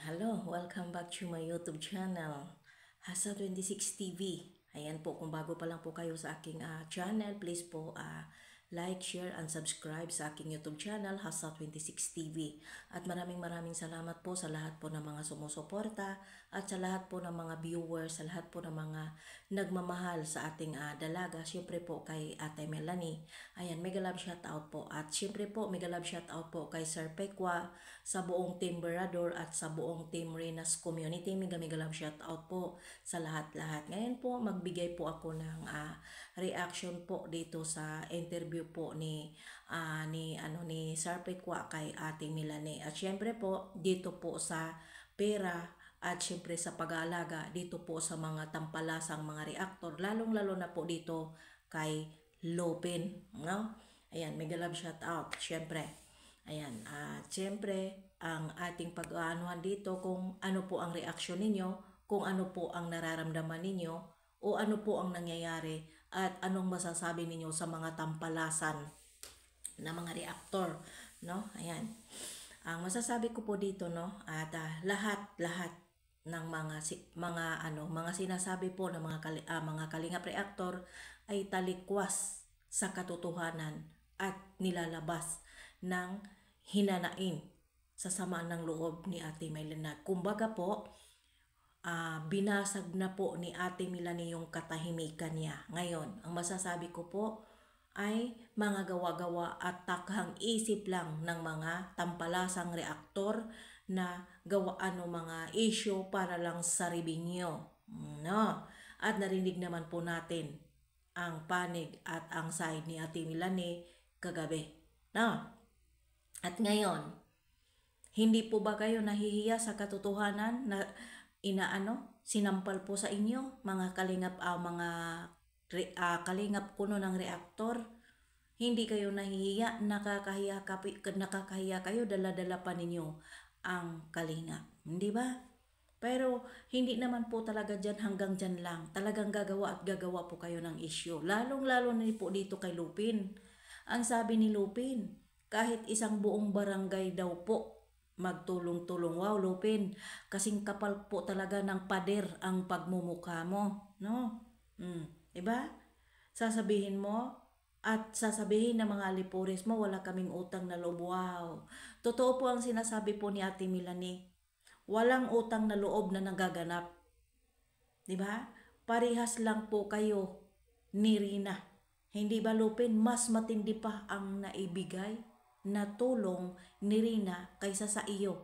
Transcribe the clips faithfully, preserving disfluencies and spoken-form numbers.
Hello, welcome back to my YouTube channel, Hasa twenty-six T V. Ayan po, kung bago pa lang po kayo sa aking uh, channel, please po uh, like, share, and subscribe sa aking YouTube channel, Hasa twenty-six T V. At maraming maraming salamat po sa lahat po ng mga sumusuporta at sa lahat po ng mga viewers, sa lahat po ng mga nagmamahal sa ating uh, dalaga. Siyempre po kay Ate Melanie. Ayan, mega love shout out po. At siyempre po, mega love shout out po kay Sir Pekwa, sa buong Team Berador at sa buong Team Renas Community. Mega mega love shout out po sa lahat-lahat. Ngayon po, magbigay po ako ng uh, reaction po dito sa interview po ni uh, ni ano ni Sir Pekwa kay Ate Melanie. At syempre po, dito po sa pera at syempre sa pag-aalaga dito po sa mga tampalasang mga reactor, lalong-lalo na po dito kay Lupin, no? Ayan, mega love shout out, syempre. Ayan, at uh, syempre, ang ating pag-aanuhan dito kung ano po ang reaksyon ninyo, kung ano po ang nararamdaman ninyo, o ano po ang nangyayari, at anong masasabi ninyo sa mga tampalasan na mga reaktor, no? Ayan. Ang masasabi ko po dito, no, at uh, lahat-lahat ng mga mga ano, mga sinasabi po ng mga kali, uh, mga kalingap reaktor ay talikwas sa katotohanan at nilalabas ng hinanain sa sama ng loob ni Ate Melanie. Kumbaga po, uh, binasag na po ni Ate Melanie yung katahimikan niya. Ngayon, ang masasabi ko po ay mga gawa-gawa at takhang isip lang ng mga tampalasang reaktor na gawaan ng mga issue para lang sa revenue. No? At narinig naman po natin ang panig at ang side ni Ate Melanie kagabi. No? At ngayon, hindi po ba kayo nahihiya sa katotohanan na inaano, sinampal po sa inyo, mga kalingap, uh, mga re, uh, kalingap kuno ng reaktor? Hindi kayo nahihiya, nakakahiya, kapi, nakakahiya kayo, dala-dala pa ninyo ang kalingap. Hindi ba? Pero hindi naman po talaga dyan, hanggang dyan lang. Talagang gagawa at gagawa po kayo ng issue. Lalong-lalo na po dito kay Lupin. Ang sabi ni Lupin, kahit isang buong barangay daw po magtulong-tulong. Wow, Lupin, kasing kapal po talaga ng pader ang pagmumukha mo, no? Hmm, diba? Sasabihin mo at sasabihin ng mga alipuris mo, wala kaming utang na loob. Wow. Totoo po ang sinasabi po ni Ate Melanie. Walang utang na loob na nagaganap. Diba? Parehas lang po kayo ni Rina. Hindi ba, Lupin, mas matindi pa ang naibigay na tulong ni Rina kaysa sa iyo?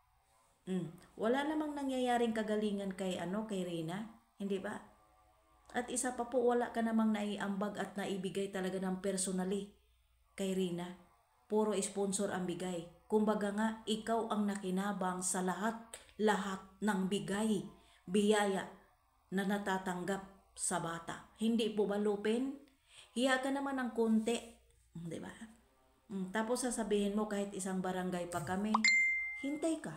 Mm. Wala namang nangyayaring kagalingan kay ano kay Rina, hindi ba? At isa pa po, wala ka namang naiambag at naibigay talaga ng personally kay Rina. Puro sponsor ang bigay. Kumbaga nga, ikaw ang nakinabang sa lahat-lahat ng bigay, biyaya na natatanggap sa bata. Hindi po ba, Lupin? Hiya ka naman ng konti, di ba? Mm, tapos sasabihin mo kahit isang barangay pa kami, hintay ka.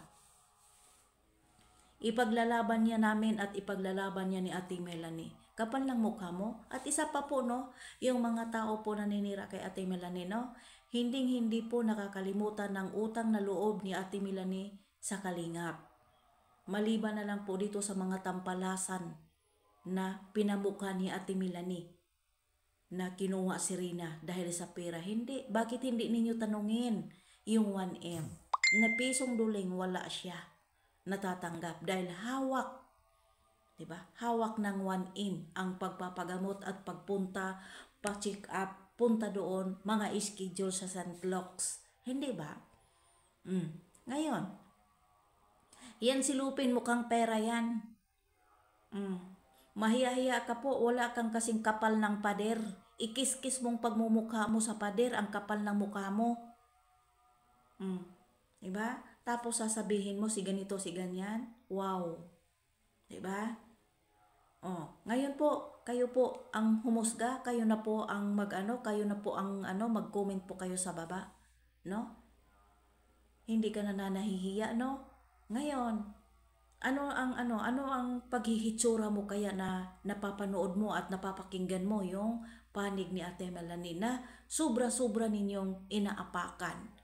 Ipaglalaban niya namin at ipaglalaban niya ni Ate Melanie. Kapal ng mukha mo. At isa pa po, no, yung mga tao po naninira kay Ate Melanie, no, hinding-hindi po nakakalimutan ng utang na loob ni Ate Melanie sa kalingap. Maliban na lang po dito sa mga tampalasan na pinamukha ni Ate Melanie na kinuha si Rina dahil sa pera. Hindi. Bakit hindi ninyo tanungin yung one M? Na pisong duling wala siya natatanggap dahil hawak. Diba? Hawak ng one M ang pagpapagamot at pagpunta, pa-check up, punta doon, mga schedule sa Saint Luke's. Hindi ba? Mm. Ngayon, yan si Lupin, mukhang pera yan. Mm. Mahiya-hiya ka po, wala kang kasing kapal ng pader. Ikis-kis mong pagmumukha mo sa pader, ang kapal ng mukha mo. Mm. Diba? Tapos sasabihin mo si ganito, si ganyan. Wow. Diba? Oh, ngayon po, kayo po ang humusga, kayo na po ang mag-ano, kayo na po ang ano, mag-comment po kayo sa baba, no? Hindi ka na nahihiya, no? Ngayon, ano ang ano, ano ang paghihitsura mo kaya na napapanood mo at napapakinggan mo yung panig ni Ate Melanie na sobra-sobra ninyong inaapakan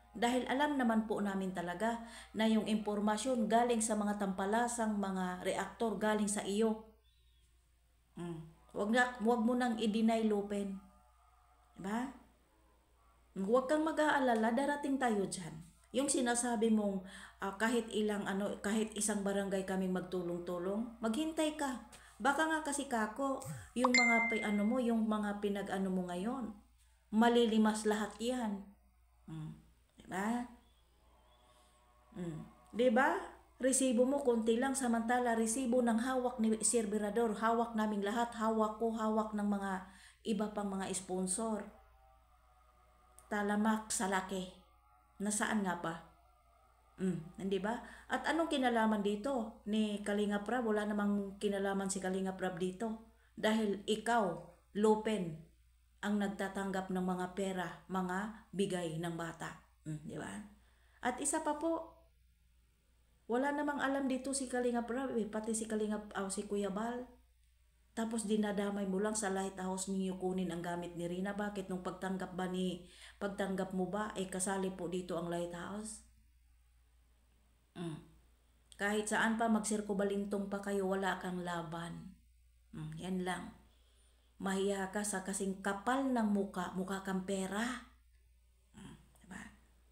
Dahil alam naman po namin talaga na yung impormasyon galing sa mga tampalasang mga reaktor galing sa iyo. Mm. Wag, na, wag mo nang i-deny, Lupen. Diba? Huwag kang mag-aalala, darating tayo dyan. Yung sinasabi mong ah, kahit ilang ano, kahit isang barangay kaming magtulong-tulong, maghintay ka. Baka nga kasi kako, yung mga pi- ano mo, yung mga pinag-ano mo ngayon, malilimas lahat 'yan. Mm. 'Di ba? Mm. 'Di ba? Resibo mo konti lang samantala resibo ng hawak ni Sir Berador, hawak naming lahat, hawak ko, hawak ng mga iba pang mga sponsor. Talamak sa laki. Nasaan nga ba? Mm, hindi ba? At anong kinalaman dito ni Kalinga Prab? Wala namang kinalaman si Kalinga Prab dito. Dahil ikaw, Lupen, ang nagtatanggap ng mga pera, mga bigay ng bata. Mm, di ba? At isa pa po, wala namang alam dito si Kalinga Prab, eh, pati si Kalinga, oh, si Kuya Bal. Tapos dinadamay mo lang sa lighthouse ninyo kunin ang gamit ni Rina. Bakit nung pagtanggap ba ni, pagtanggap mo ba, ay eh, kasali po dito ang lighthouse? Mm. Kahit saan pa magsirko balintong pa kayo, wala kang laban. Mm, yan lang. Mahiya ka sa kasing kapal ng muka, mukha kang pera. Mm, diba?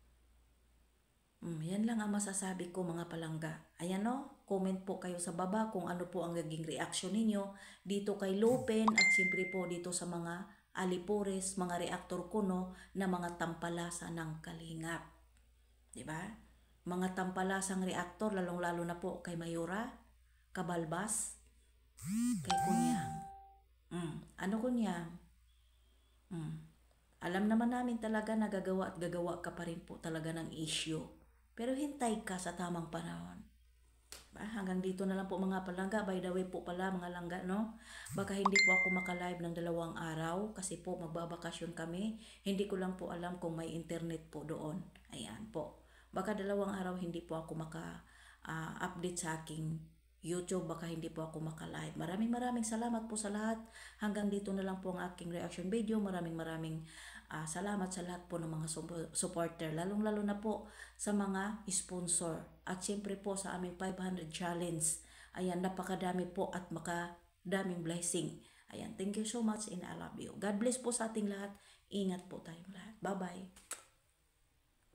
Mm, yan lang ang masasabi ko mga palangga. Ayan o, comment po kayo sa baba kung ano po ang naging reaction ninyo dito kay Lupen at siyempre po dito sa mga alipores, mga reaktor kuno na mga tampalasa ng Kalingap. Diba? Mga tampalasang reaktor, lalong-lalo na po kay Mayura, Kabalbas, kay Kunyang. Mm. Ano Kunyang? Mm. Alam naman namin talaga na gagawa at gagawa ka pa rin po talaga ng issue. Pero hintay ka sa tamang panahon. Diba? Hanggang dito na lang po mga palangga. By the way po pala mga langga, no? Baka hindi po ako makalive ng dalawang araw kasi po magbabakasyon kami. Hindi ko lang po alam kung may internet po doon. Ayan po. Baka dalawang araw hindi po ako maka-update uh, sa aking YouTube, baka hindi po ako maka-live. Maraming maraming salamat po sa lahat. Hanggang dito na lang po ang aking reaction video. Maraming maraming uh, salamat sa lahat po ng mga supporter. Lalong lalo na po sa mga sponsor. At siyempre po sa aming five hundred challenge. Ayan, napakadami po at makadaming blessing. Ayan, thank you so much and I love you. God bless po sa ating lahat. Ingat po tayong lahat. Bye-bye.